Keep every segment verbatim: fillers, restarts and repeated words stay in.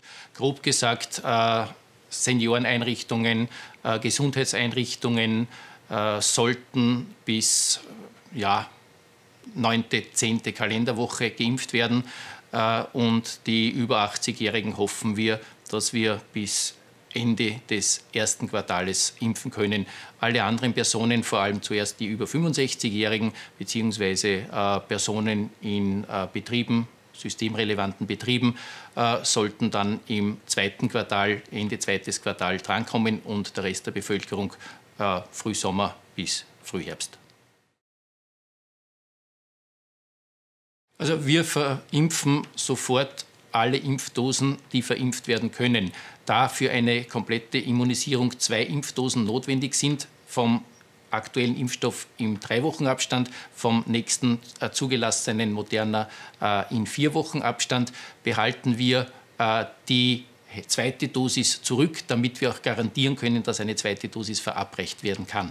Grob gesagt, äh, Senioreneinrichtungen, äh, Gesundheitseinrichtungen äh, sollten bis ja, neunte, zehnte Kalenderwoche geimpft werden. Äh, und die über achtzigjährigen hoffen wir, dass wir bis Ende des ersten Quartals impfen können. Alle anderen Personen, vor allem zuerst die über fünfundsechzigjährigen bzw. äh, Personen in äh, Betrieben, systemrelevanten Betrieben, äh, sollten dann im zweiten Quartal, Ende zweites Quartal drankommen und der Rest der Bevölkerung äh, Frühsommer bis Frühherbst. Also wir verimpfen sofort alle Impfdosen, die verimpft werden können. Da für eine komplette Immunisierung zwei Impfdosen notwendig sind, vom aktuellen Impfstoff im drei Wochen Abstand, vom nächsten äh, zugelassenen Moderna äh, in vier Wochen Abstand, behalten wir äh, die zweite Dosis zurück, damit wir auch garantieren können, dass eine zweite Dosis verabreicht werden kann.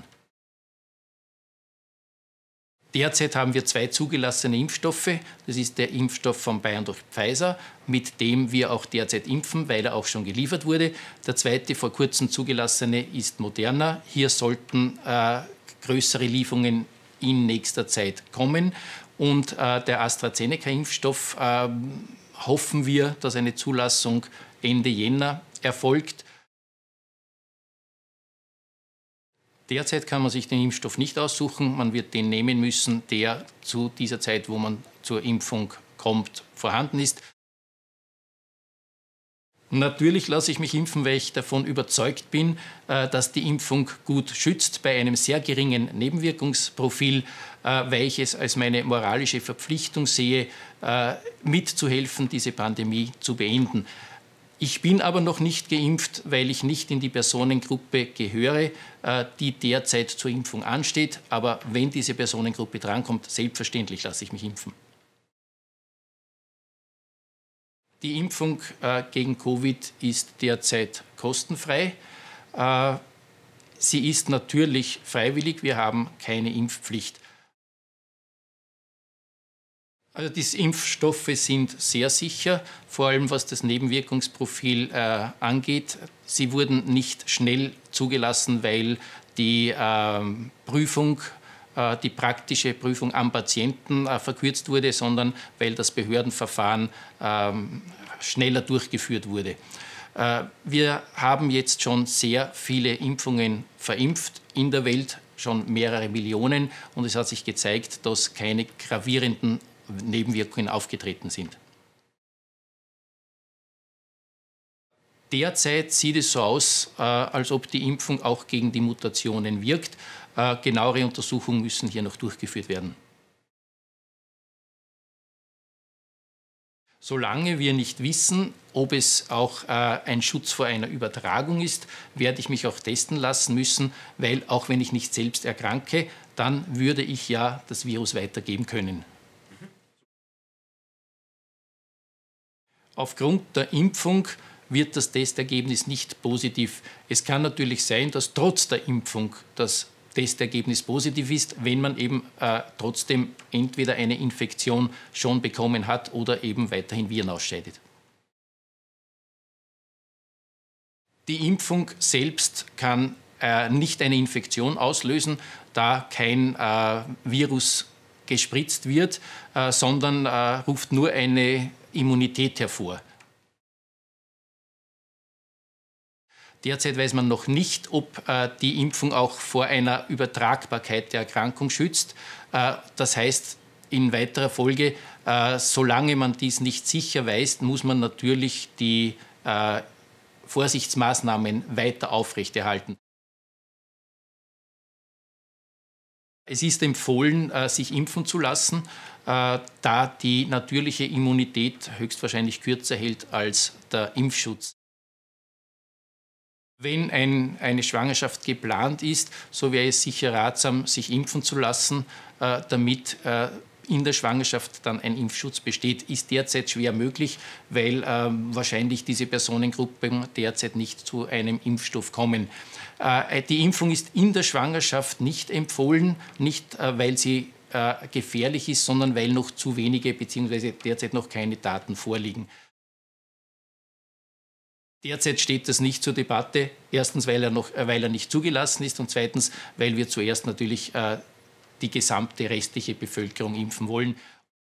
Derzeit haben wir zwei zugelassene Impfstoffe. Das ist der Impfstoff von BioNTech Pfizer, mit dem wir auch derzeit impfen, weil er auch schon geliefert wurde. Der zweite vor kurzem zugelassene ist Moderna. Hier sollten äh, größere Lieferungen in nächster Zeit kommen. Und äh, der AstraZeneca-Impfstoff äh, hoffen wir, dass eine Zulassung Ende Jänner erfolgt. Derzeit kann man sich den Impfstoff nicht aussuchen. Man wird den nehmen müssen, der zu dieser Zeit, wo man zur Impfung kommt, vorhanden ist. Natürlich lasse ich mich impfen, weil ich davon überzeugt bin, dass die Impfung gut schützt, bei einem sehr geringen Nebenwirkungsprofil, weil ich es als meine moralische Verpflichtung sehe, mitzuhelfen, diese Pandemie zu beenden. Ich bin aber noch nicht geimpft, weil ich nicht in die Personengruppe gehöre, die derzeit zur Impfung ansteht. Aber wenn diese Personengruppe drankommt, selbstverständlich lasse ich mich impfen. Die Impfung gegen Covid ist derzeit kostenfrei. Sie ist natürlich freiwillig, wir haben keine Impfpflicht. Also die Impfstoffe sind sehr sicher, vor allem was das Nebenwirkungsprofil äh, angeht. Sie wurden nicht schnell zugelassen, weil die äh, Prüfung, äh, die praktische Prüfung am Patienten äh, verkürzt wurde, sondern weil das Behördenverfahren äh, schneller durchgeführt wurde. Äh, wir haben jetzt schon sehr viele Impfungen verimpft in der Welt, schon mehrere Millionen, und es hat sich gezeigt, dass keine gravierenden Nebenwirkungen aufgetreten sind. Derzeit sieht es so aus, äh, als ob die Impfung auch gegen die Mutationen wirkt. Äh, genauere Untersuchungen müssen hier noch durchgeführt werden. Solange wir nicht wissen, ob es auch äh, ein Schutz vor einer Übertragung ist, werde ich mich auch testen lassen müssen, weil auch wenn ich nicht selbst erkranke, dann würde ich ja das Virus weitergeben können. Aufgrund der Impfung wird das Testergebnis nicht positiv. Es kann natürlich sein, dass trotz der Impfung das Testergebnis positiv ist, wenn man eben äh, trotzdem entweder eine Infektion schon bekommen hat oder eben weiterhin Viren ausscheidet. Die Impfung selbst kann äh, nicht eine Infektion auslösen, da kein äh, Virus gespritzt wird, äh, sondern äh, ruft nur eine Immunität hervor. Derzeit weiß man noch nicht, ob äh, die Impfung auch vor einer Übertragbarkeit der Erkrankung schützt. Äh, das heißt, in weiterer Folge, äh, solange man dies nicht sicher weiß, muss man natürlich die äh, Vorsichtsmaßnahmen weiter aufrechterhalten. Es ist empfohlen, sich impfen zu lassen, da die natürliche Immunität höchstwahrscheinlich kürzer hält als der Impfschutz. Wenn ein, eine Schwangerschaft geplant ist, so wäre es sicher ratsam, sich impfen zu lassen, damit in der Schwangerschaft dann ein Impfschutz besteht. Ist derzeit schwer möglich, weil äh, wahrscheinlich diese Personengruppen derzeit nicht zu einem Impfstoff kommen. Äh, die Impfung ist in der Schwangerschaft nicht empfohlen, nicht äh, weil sie äh, gefährlich ist, sondern weil noch zu wenige bzw. derzeit noch keine Daten vorliegen. Derzeit steht das nicht zur Debatte. Erstens, weil er, noch, weil er nicht zugelassen ist und zweitens, weil wir zuerst natürlich äh, die gesamte restliche Bevölkerung impfen wollen.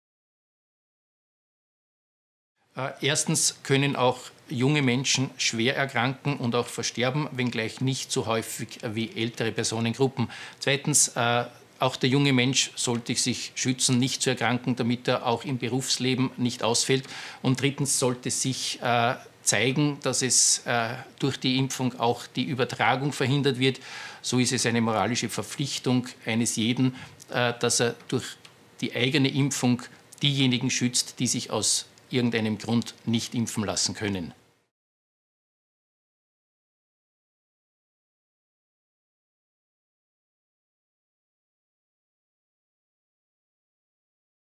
Äh, erstens können auch junge Menschen schwer erkranken und auch versterben, wenngleich nicht so häufig wie ältere Personengruppen. Zweitens, äh, auch der junge Mensch sollte sich schützen, nicht zu erkranken, damit er auch im Berufsleben nicht ausfällt. Und drittens sollte sich äh, zeigen, dass es äh, durch die Impfung auch die Übertragung verhindert wird. So ist es eine moralische Verpflichtung eines jeden, äh, dass er durch die eigene Impfung diejenigen schützt, die sich aus irgendeinem Grund nicht impfen lassen können.